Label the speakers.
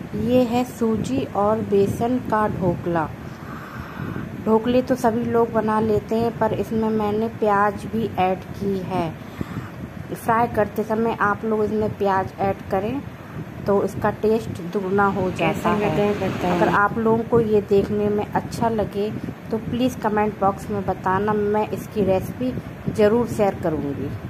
Speaker 1: ये है सूजी और बेसन का ढोकला। ढोकले तो सभी लोग बना लेते हैं, पर इसमें मैंने प्याज भी ऐड की है। फ्राई करते समय आप लोग इसमें प्याज ऐड करें तो इसका टेस्ट दुगना हो जाता है। अगर आप लोगों को ये देखने में अच्छा लगे तो प्लीज़ कमेंट बॉक्स में बताना, मैं इसकी रेसिपी ज़रूर शेयर करूँगी।